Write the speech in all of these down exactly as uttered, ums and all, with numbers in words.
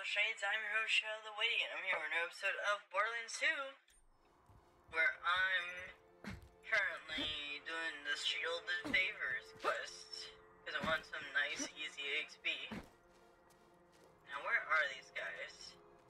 Shades, I'm your host, Shell the Waiting, and I'm here with another episode of Borderlands two, where I'm currently doing the Shielded Favors quest, because I want some nice, easy X P. Now, where are these guys?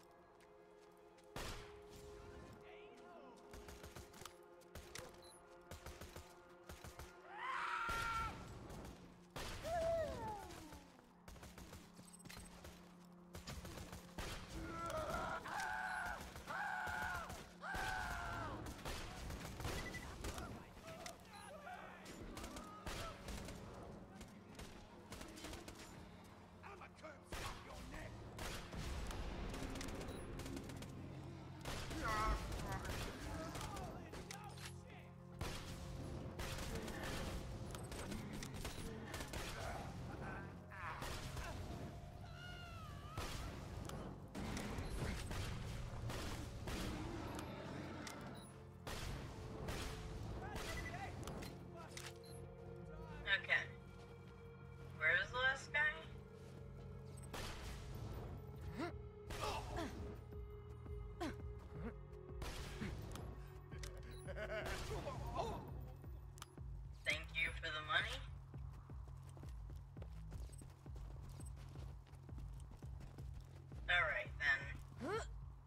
Okay. Where's the last guy? Thank you for the money. Alright then.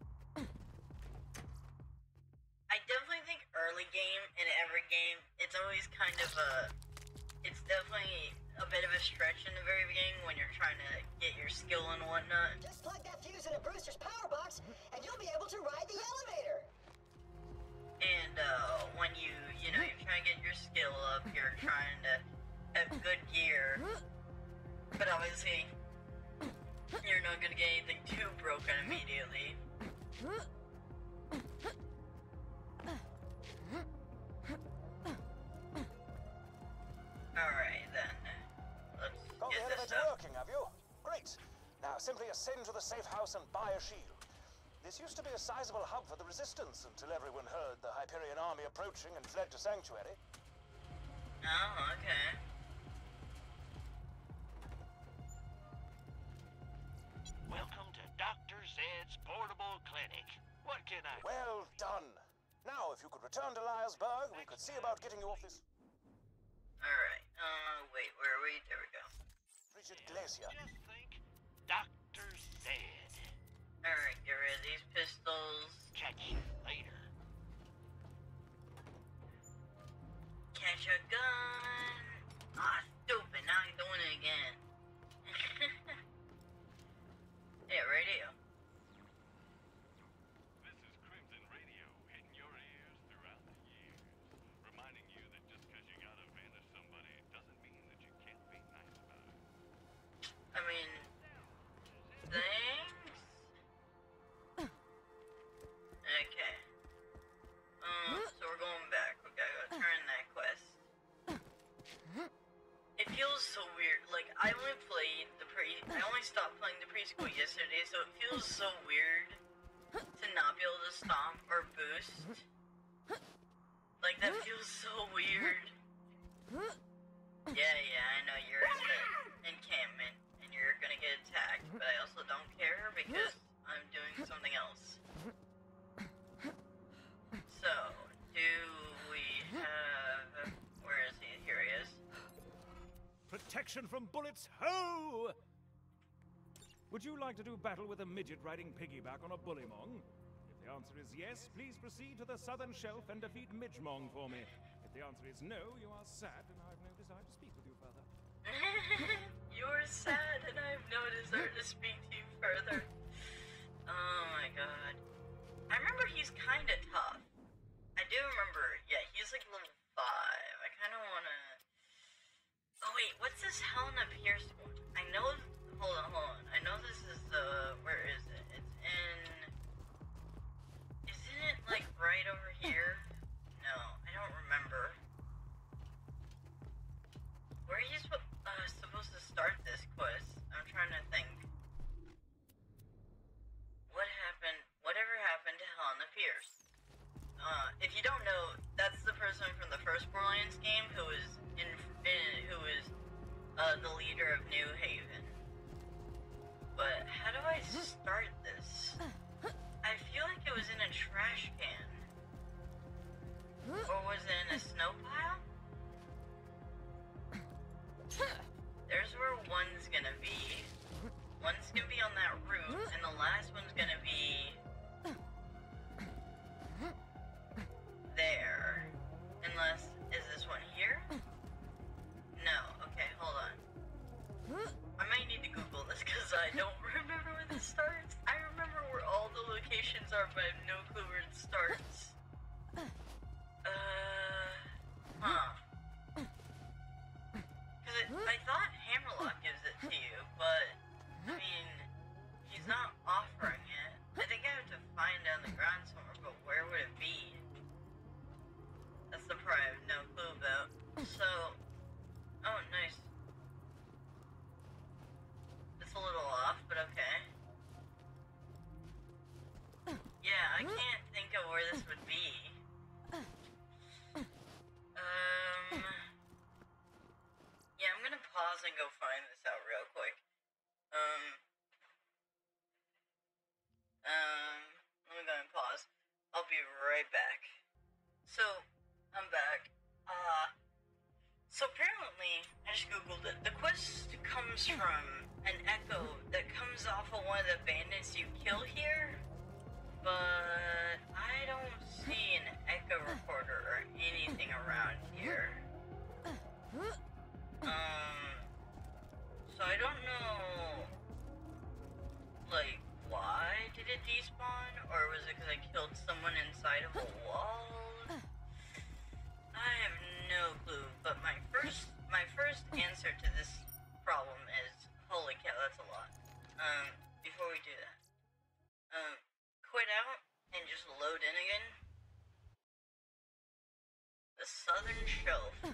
I definitely think early game in every game, it's always kind of a It's definitely a bit of a stretch in the very beginning when you're trying to get your skill and whatnot. Just plug that fuse in a Brewster's power box, and you'll be able to ride the elevator. And uh, when you, you know, you're trying to get your skill up, you're trying to have good gear, but obviously you're not gonna get anything too broken immediately. Alright then, let's Got the get this elevator up. working, have you? Great. Now simply ascend to the safe house and buy a shield. This used to be a sizable hub for the Resistance until everyone heard the Hyperion army approaching and fled to Sanctuary. Oh, okay. Welcome to Doctor Zed's portable clinic. What can I... Well done. Now, if you could return to Liarsburg, we could see about getting you off this Alright, uh, wait, where are we? There we go. frigid glacier. Just think, Doctor Zed. Alright, get rid of these pistols. Catch you later. Catch a gun! Ah, stupid, now he's doing it again. Yeah, radio. This is Crimson Radio, hitting your ears throughout the years. Reminding you that just because you gotta vanish somebody doesn't mean that you can't be nice about it. I mean, thanks? Okay. Um, so we're going back. We gotta go turn that quest. It feels so weird. Like, I only played the pre- I only stopped playing the preschool yesterday, so it feels so weird to not be able to stop or boost. Like, that feels so weird. Yeah, yeah, I know you're in the encampment, and you're gonna get attacked, but I also don't care because I'm doing something else. So, do we have... Where is he? Here he is. Protection from bullets, ho! Would you like to do battle with a midget riding piggyback on a bullymong? If the answer is yes, please proceed to the southern shelf and defeat Midgemong for me. If the answer is no, you are sad and I have no desire to speak with you further. You're sad and I have no desire to speak to you further. Oh my god. I remember he's kinda tough. I do remember, yeah, he's like level five. I kinda wanna... Oh wait, what's this Helena Pierce one? I know... Hold on, hold on. I know this is, uh... Where is it? It's in... Isn't it, like, right over here? No, I don't remember. Where are you sp uh, supposed to start this quest? I'm trying to think. What happened... Whatever happened to Helena Pierce? Uh, if you don't know, that's the person from the first Borderlands game who was in, in who was uh, the leader of New Haven. But how do I start words are, but I have no clue where it starts. Uh, huh. Because I thought Hammerlock gives it to you, but, I mean, he's not offering it. I think I have to find it on the ground somewhere, but where would it be? That's the part I have no clue about. So, oh, nice. It's a little off, but okay. Yeah, I can't think of where this would be. Um, yeah, I'm gonna pause and go find this out real quick. Um, um, let me go and pause. I'll be right back. So, I'm back. Uh, so apparently, I just googled it. The quest comes from an echo that comes off of one of the bandits you kill here, but I don't see an echo recorder or anything around here. Um, so I don't know, like, why did it despawn, or was it because I killed someone inside of a wall? I have no clue, but my first, my first answer to this problem is, holy cow, that's a lot. Um, before we do that, um, quit out and just load in again. The Southern Shelf.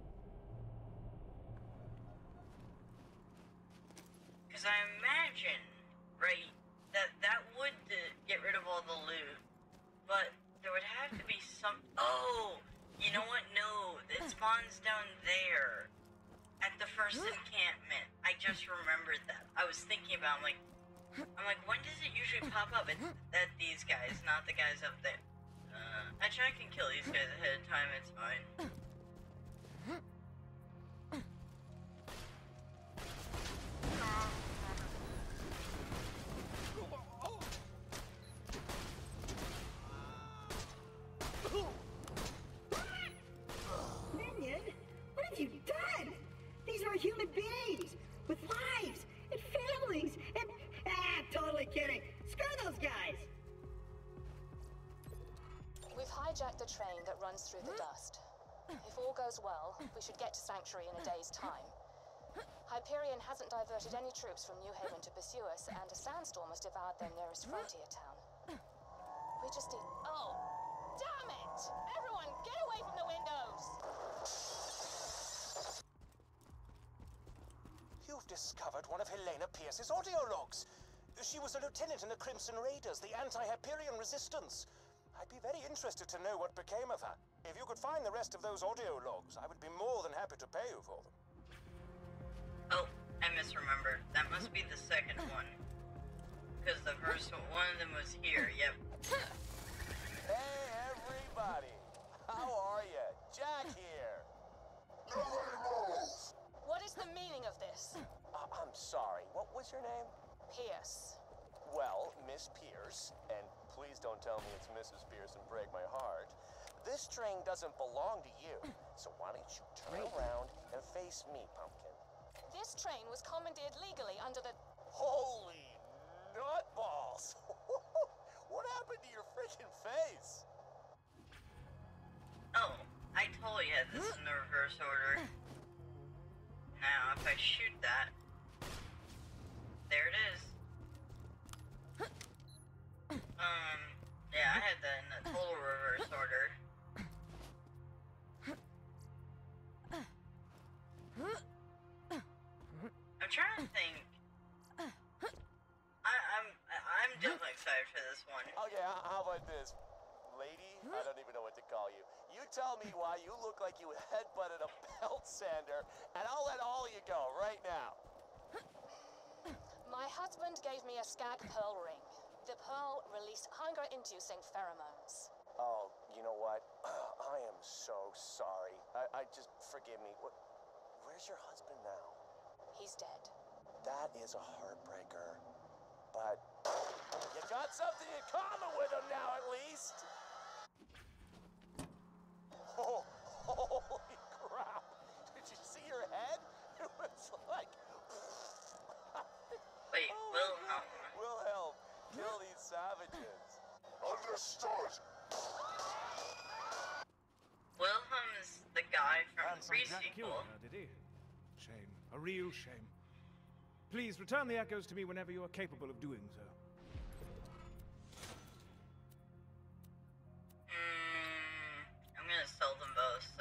Because I imagine, right, that that would uh, get rid of all the loot, but there would have to be some... Oh! You know what? No, it spawns down there at the first encampment. I just remembered that. I was thinking about, I'm like, I'm like, when does it usually pop up? It's at these guys, not the guys up there. Uh, actually, I can kill these guys ahead of time. It's fine. Minion, what have you done? These are human beings with lives and families and... Ah, totally kidding. Screw those guys. We've hijacked the train that runs through the dust. If all goes well, we should get to Sanctuary in a day's time. Hyperion hasn't diverted any troops from New Haven to pursue us, and a sandstorm has devoured their nearest frontier town. We just need... Oh! Damn it! Everyone, get away from the windows! You've discovered one of Helena Pierce's audio logs. She was a lieutenant in the Crimson Raiders, the anti-Hyperion resistance. I'd be very interested to know what became of her. If you could find the rest of those audio logs, I would be more than happy to pay you for them. Oh, I misremembered. That must be the second one. Because the first one, one of them was here, yep. Hey, everybody! How are you? Jack here. What is the meaning of this? Uh, I'm sorry, what was your name? Pierce. Well, Miss Pierce, and please don't tell me it's Missus Pierce and break my heart. This train doesn't belong to you, so why don't you turn around and face me, Pumpkin? This train was commandeered legally under the... Holy nutballs! What happened to your freaking face? Oh, I totally had this in the reverse order. Now, if I shoot that... There it is. Um, yeah, I had that in a total reverse order. I'm trying to think. I, I'm I'm definitely excited for this one. Okay, h- how about this? Lady? I don't even know what to call you. You tell me why you look like you headbutted a belt sander, and I'll let all you go right now. My husband gave me a skag pearl ring. The pearl released hunger-inducing pheromones. Oh, you know what? I am so sorry. I, I just, forgive me. What, where's your husband now? He's dead. That is a heartbreaker. But you got something in common with him now, at least. Oh, holy crap. Did you see your head? It was like... Wait, Oh my Wilhelm. God. Wilhelm, kill these savages. understood. Wilhelm's the guy from the Handsome Jack pre-sequel. Killed her, did he? Shame. A real shame. Please return the echoes to me whenever you are capable of doing so. Mm, I'm gonna sell them both, so.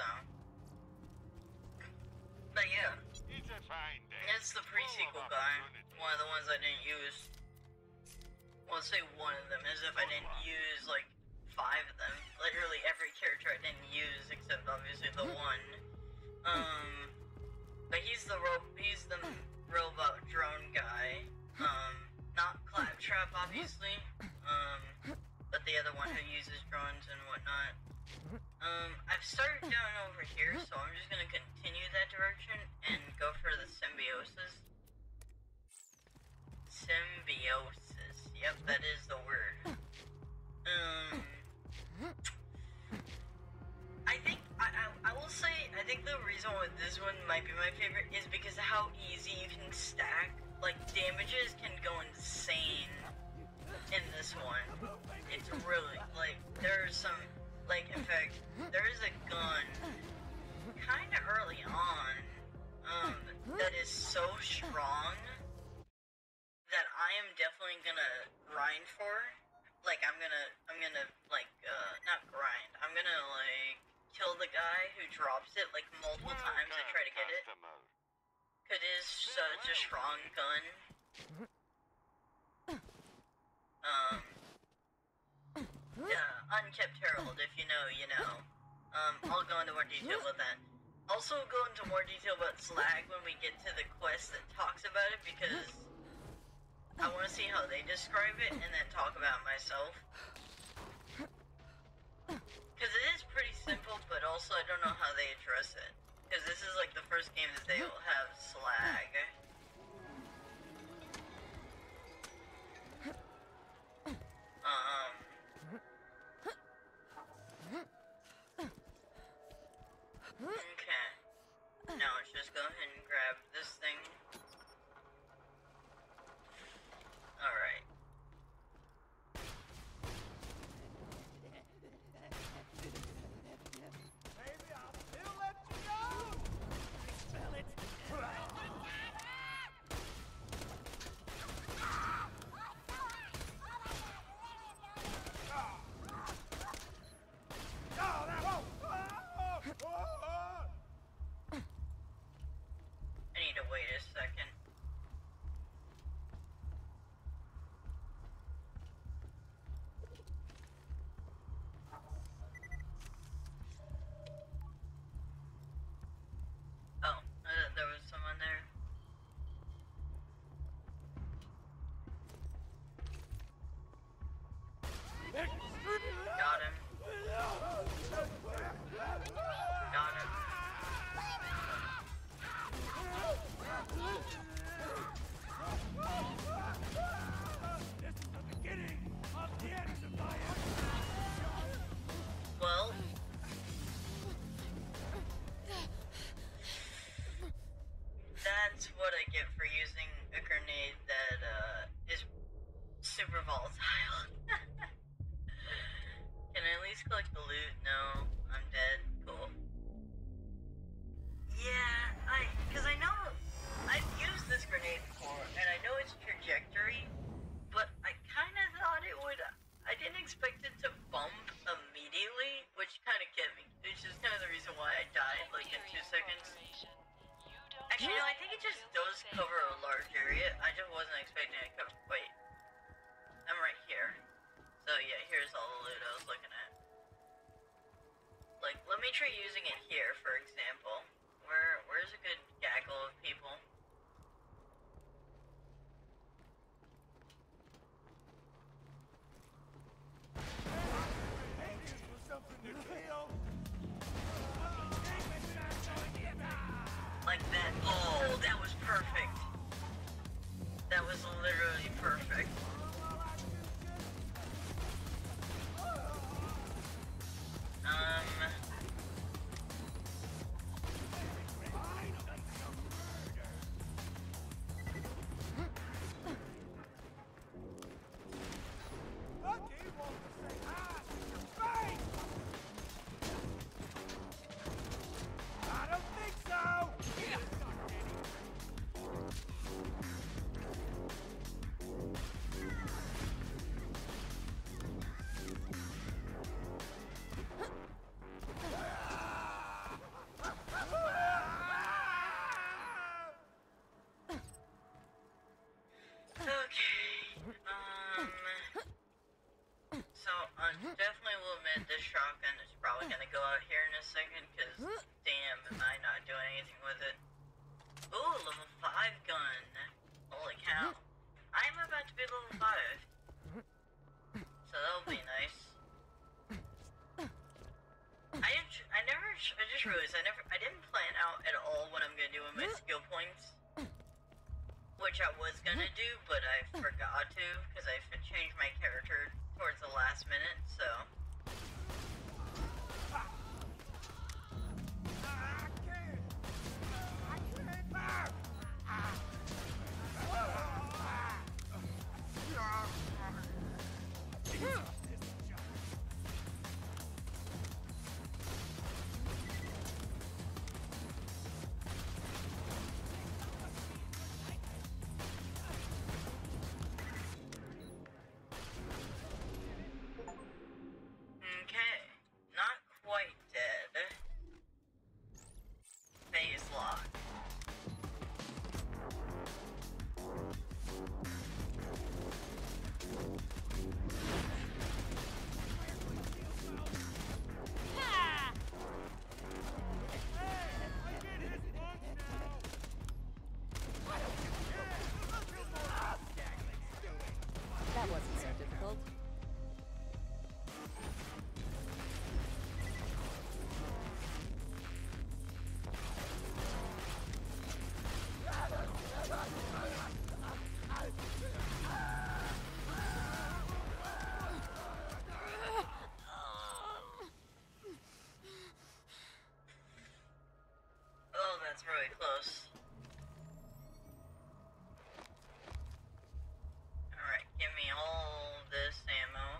But yeah, It's a fine day. it's the pre-sequel guy. One of the ones I didn't use. Well, say one of them, as if I didn't use like five of them. Literally every character I didn't use except obviously the one. Um, but he's the ro he's the robot drone guy. Um, not Claptrap obviously. Um, but the other one who uses drones and whatnot. Um, I've started down over here, so I'm just gonna continue that direction and go for the symbiosis. Symbiosis. Yep, that is the word. Um, I think I, I I will say I think the reason why this one might be my favorite is because of how easy you can stack. Like damages can go insane in this one. It's really like there's some like in fact there is a gun kind of early on um that is so strong that I am definitely gonna grind for. Like I'm gonna, I'm gonna like, uh, not grind. I'm gonna like kill the guy who drops it like multiple times and try to get it. Cause it is such a strong gun. Um, yeah, Unkept Herald. If you know, you know. Um, I'll go into more detail about that. Also, go into more detail about Slag when we get to the quest that talks about it because I want to see how they describe it and then talk about myself. Because it is pretty simple, but also I don't know how they address it. Because this is like the first game that they will have Slag. Um... Okay. Now let's just go ahead and grab this thing. Alright. Baby, I'll still let you go! I smell it! I need to wait a second. Oh, I thought there was someone there. Got him. Got him. Well, that's what I get for using a grenade that uh, is super volatile. Can I at least collect the loot? No, I'm dead. Cool. Yeah, I, cause I know I've used this grenade before, and I know its trajectory, but I kind of thought it would. I didn't expect it to bump immediately, which kind of get me. Which is kind of the reason why I died like in two seconds. Actually, no, I think it just does cover a large area. I just wasn't expecting it to cover. Wait, I'm right here. So yeah, here's all the loot I was looking at. Like, let me try using it here, for example. Where, where's a good gaggle of people? Like that. Oh, that was perfect. That was literally perfect. Um... probably gonna go out here in a second, because damn, am I not doing anything with it. Ooh, level five gun. Holy cow. I'm about to be level five. So that'll be nice. I didn't, I never, I just realized I never, I didn't plan out at all what I'm gonna do with my skill points. Which I was gonna do, but I forgot to, because I changed my character towards the last minute, so. Okay, not quite dead. Phase lock. That wasn't so difficult. Oh, that's really close. Alright, give me all this ammo.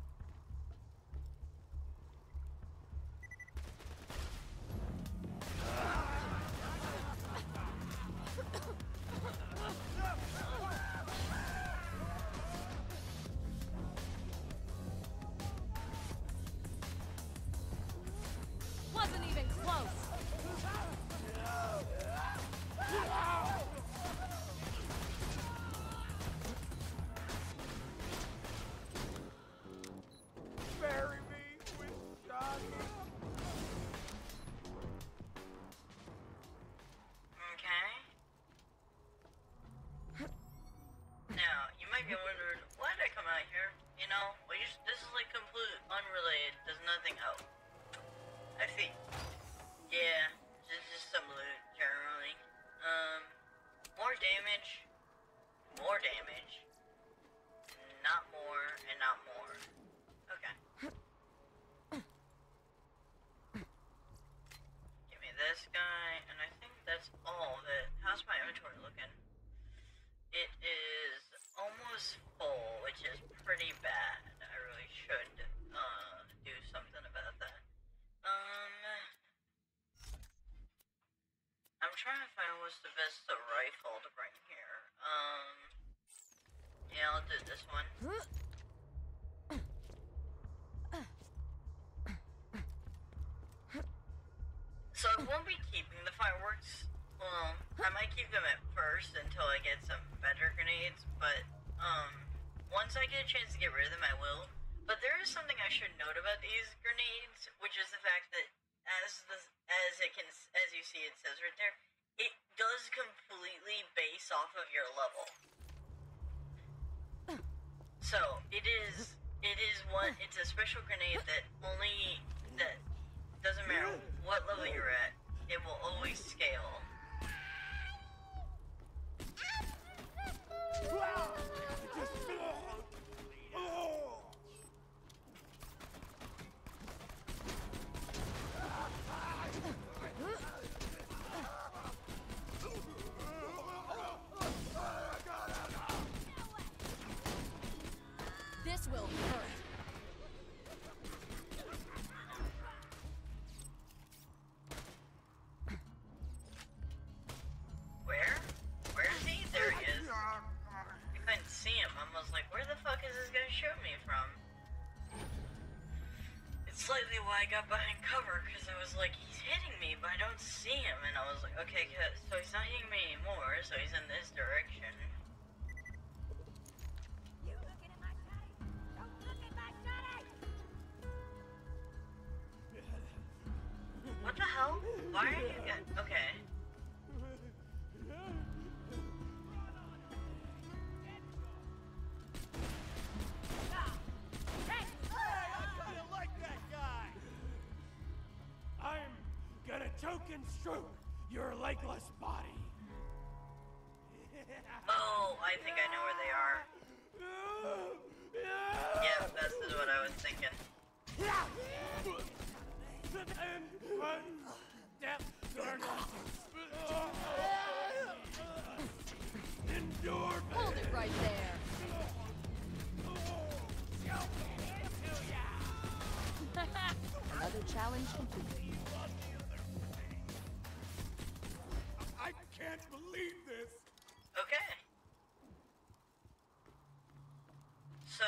Wasn't even close. Bury me with Johnny. Okay. Now, you might be wondering, why did I come out here? You know, we just, this is like completely unrelated, there's nothing else. I see. Yeah, just, just some loot, generally. Um, more damage, more damage, not more, and not more. Okay. Give me this guy, and I think that's all of it. How's my inventory looking? It is almost full, which is pretty bad. I really should, uh, do something about that. Um, I'm trying to find what's the best uh, rifle to bring here. Um, yeah, I'll do this one. So I won't be keeping the fireworks. Well, I might keep them at first until I get some better grenades, but, um, once I get a chance to get rid of them, I will. But there is something I should note about these grenades, which is the fact that as the, as it can, as you see it says right there, it does completely base off of your level. So, it is, it is one, it's a special grenade that only, that doesn't matter what level you're at, it will always scale. This will hurt. Where? Where is he? There he is. I couldn't see him. I was like, where the fuck is this gonna shoot me from? It's slightly why I got behind cover, because I was like, he's hitting me, but I don't see him. And I was like, okay, so he's not hitting me anymore, so he's in this direction. You looking at my shotty? Don't look at my shotty! Why are you get okay? I'm gonna choke and stroke your legless body. Oh, I think I know where they are. Yeah, this is what I was thinking. And one step your Endure. Hold it right there. Another challenge complete. I can't believe this. Okay. So,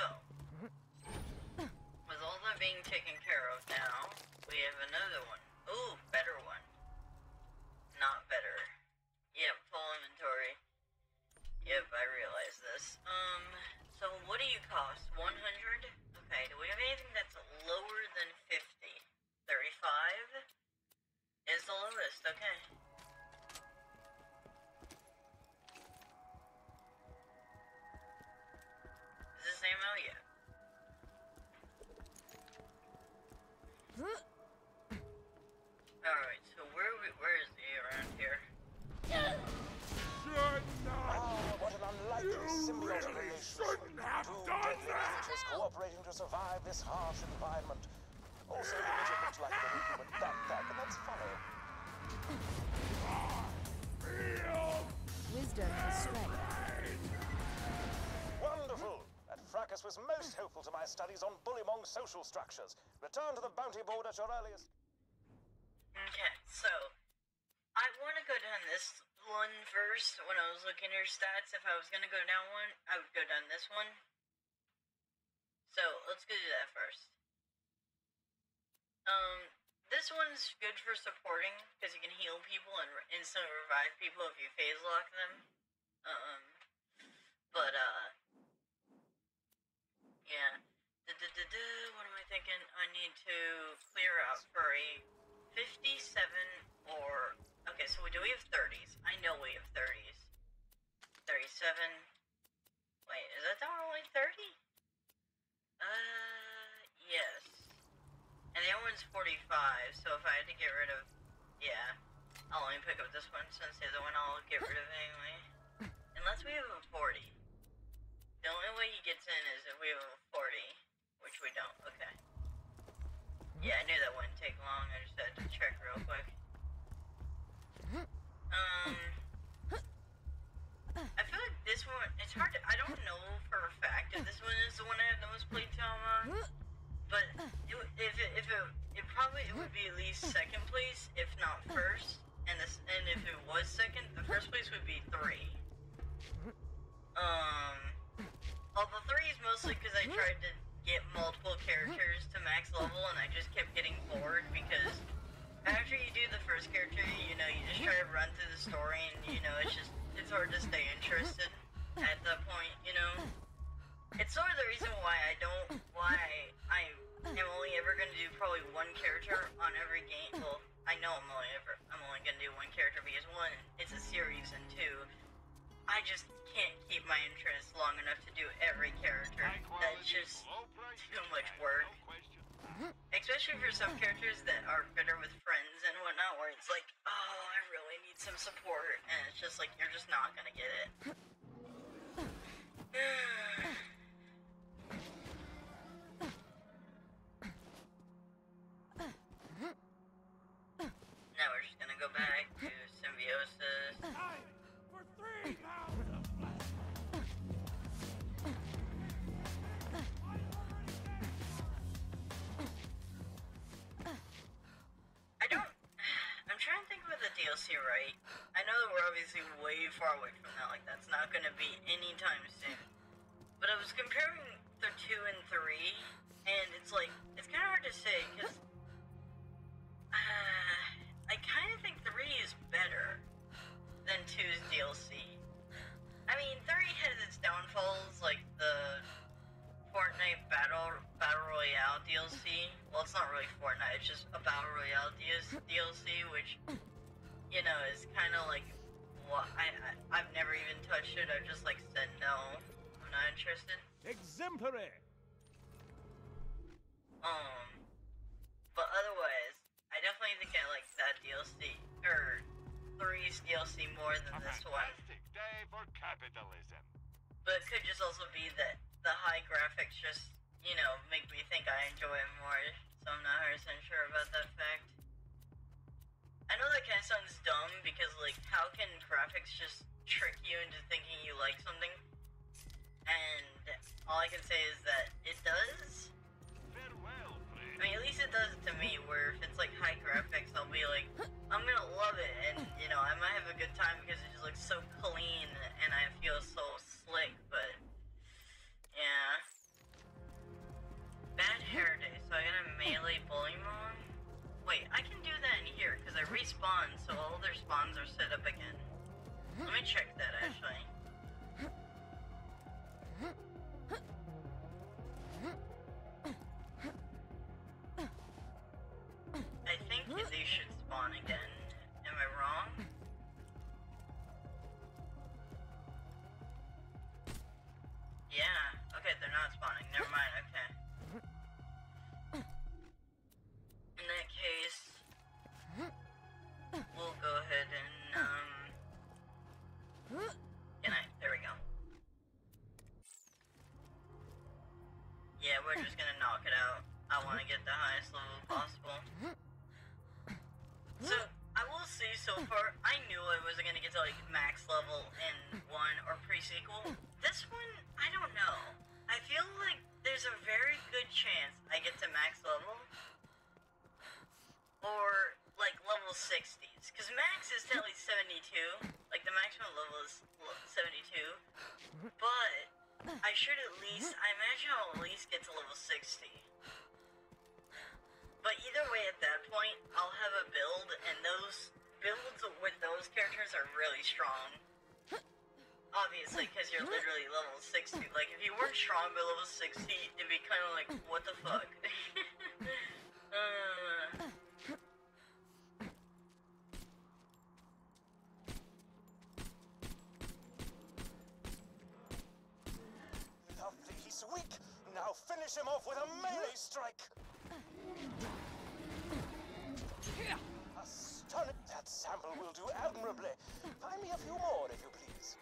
with all that being taken care of now, we have another one. Ooh, better one. Not better. Yep, full inventory. Yep, I realize this. Um, so what do you cost? one hundred? Okay, do we have anything that's lower than fifty? thirty-five is the lowest, okay. Is this ammo? Yeah. Alright, so where we, where is he around here? Ah, what an unlikely symbiotic relationship. Two deadly creatures cooperating to survive this harsh environment. Also, the midget looks like a human backpack, and that's funny. Wisdom is strength. Wonderful! That fracas was most helpful to my studies on bullymong social structures. Return to the bounty board at your earliest. Okay, so I want to go down this one first. When I was looking at her stats, if I was going to go down one, I would go down this one. So let's go do that first. Um, this one's good for supporting because you can heal people and re instantly revive people if you phase lock them. Um, but uh, yeah. Da -da -da -da, what am I thinking? I need to clear out for a fifty-seven or okay. So do we have thirties? I know we have thirties. thirty-seven. Wait, is that not only thirty? Uh, yes. And the other one's forty-five, so if I had to get rid of... Yeah. I'll only pick up this one, since the other one I'll get rid of anyway. Unless we have a forty. The only way he gets in is if we have a forty. Which we don't, okay. Yeah, I knew that wouldn't take long, I just had to check real quick. Um... I feel like this one... It's hard to... I don't know for a fact if this one is the one I have the most playtime on. But it, if it, if it, it probably it would be at least second place, if not first. And this, and if it was second, the first place would be three. Um, although three is mostly because I tried to get multiple characters to max level, and I just kept getting bored because after you do the first character, you know, you just try to run through the story, and you know, it's just it's hard to stay interested at that point, you know. It's sort of the reason why I don't, why I am only ever going to do probably one character on every game. Well, I know I'm only ever, I'm only going to do one character because one, it's a series, and two, I just can't keep my interest long enough to do every character. That's just too much work. Especially for some characters that are better with friends and whatnot, where it's like, oh, I really need some support, and it's just like, you're just not going to get it. Now we're just gonna go back to symbiosis. Time for three pounds of flesh. I don't... I'm trying to think about the D L C, right? I know that we're obviously way far away from that, like that's not gonna be anytime soon. But I was comparing the two and three, and it's like, it's kind of hard to say, because... Uh, I kind of think three is better than two's D L C. I mean, three has its downfalls, like the Fortnite Fortnite Battle Battle Royale D L C. Well, it's not really Fortnite. It's just a Battle Royale D L C, which, you know, is kind of like what I, I I've never even touched it. I've just like said no. I'm not interested. Exemplary. Um, but otherwise, I definitely think I like that D L C or three's D L C more than A this one. fantastic day for capitalism. But it could just also be that the high graphics just, you know, make me think I enjoy it more, so I'm not one hundred percent sure about that fact. I know that kind of sounds dumb, because, like, how can graphics just trick you into thinking you like something? And all I can say is that it does. Farewell, friend. I mean, at least it does to me, where if it's, like, high graphics, I'll be like, I'm gonna love it, and, you know, I might have a good time because it just looks so clean, and I feel so slick, but... yeah. Bad hair day, so I gotta melee Bullymon? Wait, I can do that in here, because I respawn, so all their spawns are set up again. Let me check that, actually. I think they should spawn again. Am I wrong? Yeah. Okay, they're not spawning. Never mind. Okay. In that case, we'll go ahead and, um... Can I? There we go. Yeah, we're just gonna knock it out. I want to get the highest level possible. So, I will say so far, I knew I wasn't gonna get to, like, max level in one or pre-sequel. This one, I don't know. I feel like there's a very good chance I get to max level. Or, like, level sixties. Because max is technically seventy-two. Like, the maximum level is seventy-two. But, I should at least, I imagine I'll at least get to level sixty. But either way, at that point, I'll have a build, and those builds with those characters are really strong. Obviously, because you're literally level sixty. Like, if you weren't strong by level sixty, it'd be kind of like, what the fuck? uh... Lovely, he's weak. Now finish him off with a melee strike. Astonishing. That sample will do admirably. Find me a few more, if you please.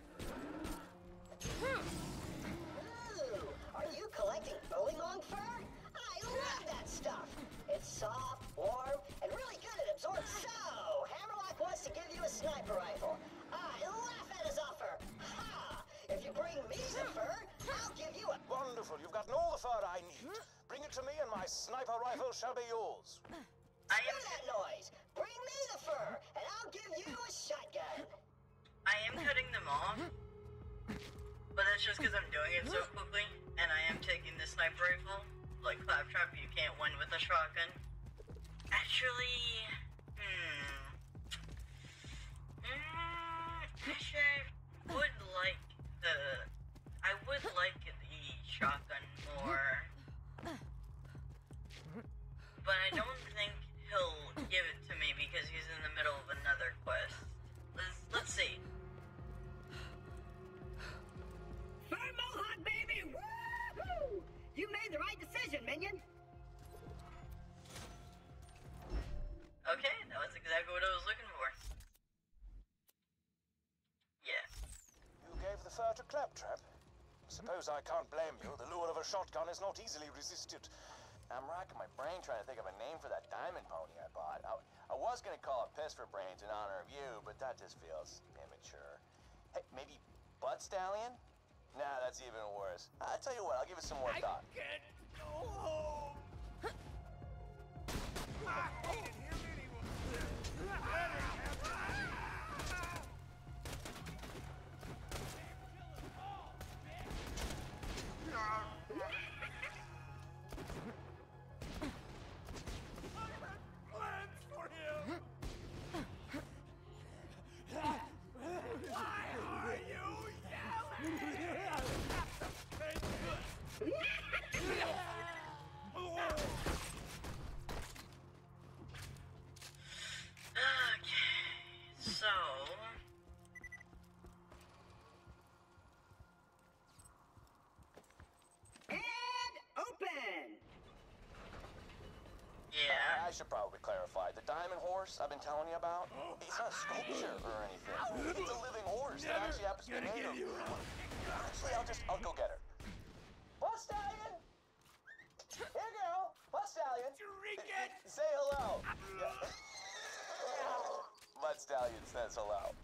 Ooh, are you collecting bullymong fur? I love that stuff. It's soft, warm, and really good at absorbing. So, Hammerlock wants to give you a sniper rifle. I laugh at his offer. Ha! If you bring me the fur, I'll give you a... Wonderful, you've gotten all the fur I need. Bring it to me and my sniper rifle shall be yours. I Hear am, that noise? Bring me the fur, and I'll give you a shotgun. I am cutting them off, but that's just because I'm doing it so quickly, and I am taking the sniper rifle. Like Claptrap, you can't win with a shotgun. Actually, hmm. Mm, actually, I would like the... I would like the shotgun more. But I don't think he'll give it to me because he's in the middle of another quest. Let's, let's see. Fur Mohawk, baby! Woohoo! You made the right decision, minion. Okay, that was exactly what I was looking for. Yeah. You gave the fur to Claptrap? Suppose I can't blame you. The lure of a shotgun is not easily resisted. I'm racking my brain trying to think of a name for that diamond pony I bought. I, I was gonna call it Piss for Brains in honor of you, but that just feels immature. Hey, maybe Butt Stallion? Nah, that's even worse. I'll tell you what, I'll give it some more thought. I can't go home. I hated him plans for him. Why are you yelling? should probably clarify. The diamond horse I've been telling you about, it's not a sculpture or anything. It's a living horse that actually happens to be made of... Actually, I'll just, I'll go get her. Butt Stallion! Here, girl! Butt Stallion! Drink it! Say hello! Yeah. Butt Stallion says hello.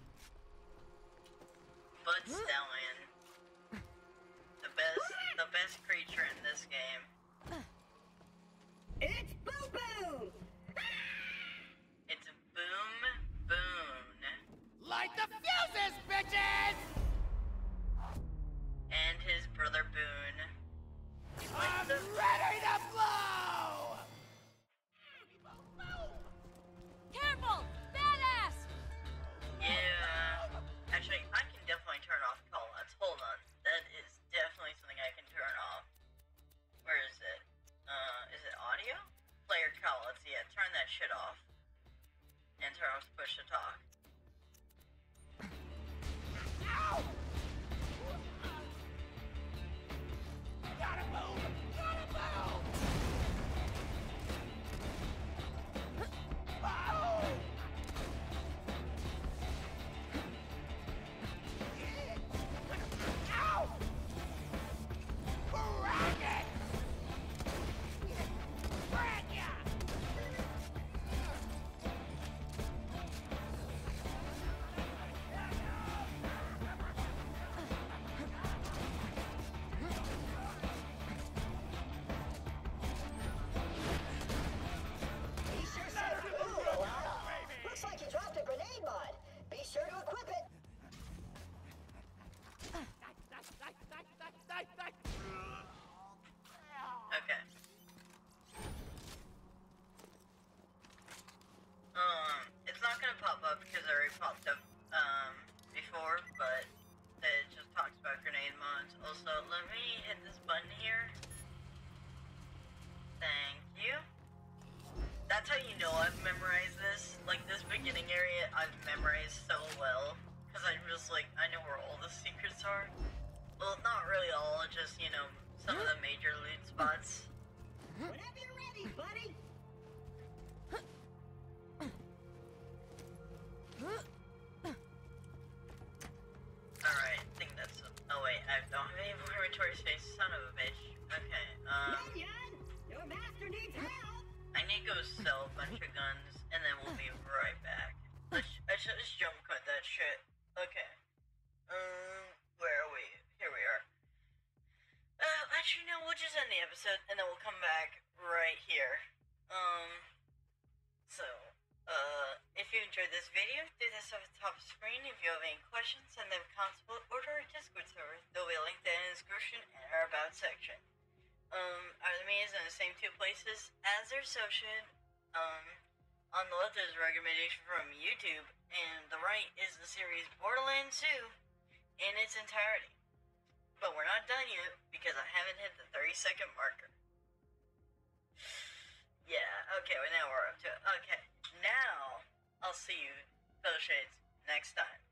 Bud Stallion. The best, the best creature in this game. It's Boo Boo! It's Boom Boon. Light the fuses, bitches! And his brother Boone. I'm ready to blow! Careful! Badass! Yeah. Actually, I can definitely turn off callouts. Hold on. That is definitely something I can turn off. Where is it? Uh, is it audio? Player callouts. Yeah, turn that shit off. And turn off push to talk. Ow! Gotta move! Gotta move! Oh! Ow! Crack it! Crack ya! He sure said ooh a lot. Looks like he dropped a grenade mod. Be sure to equip it. Okay. Um, it's not gonna pop up because it already popped up, um, before, but it just talks about grenade mods. Also, let me hit this button here. Thank you. That's how you know I've memorized this. Like, this beginning area, I've memorized so well. Because I just, like, I know where all the secrets are. Well, not really all, just, you know, some of the major loot spots. Whenever you're ready, buddy. Alright, I think that's... Oh wait, I don't have any more inventory space, son of a bitch. Okay, um... Minion, your master needs help. I need to go sell a bunch of guns, and then we'll be right back. Let's, let's just jump cut that shit. Okay. Um, where are we? Here we are. Uh, actually, no, we'll just end the episode, and then we'll come back right here. Um, so, uh, if you enjoyed this video, do this off the top of the screen. If you have any questions, send them constable or to our Discord server. There'll be a link down in the description and our About section. Um, our enemies in the same two places as their associate. Um, on the left is a recommendation from YouTube, and the right is the series Borderlands two in its entirety. But we're not done yet, because I haven't hit the thirty second marker. Yeah, okay, well now we're up to it. Okay, now, I'll see you, Fellow Shades, next time.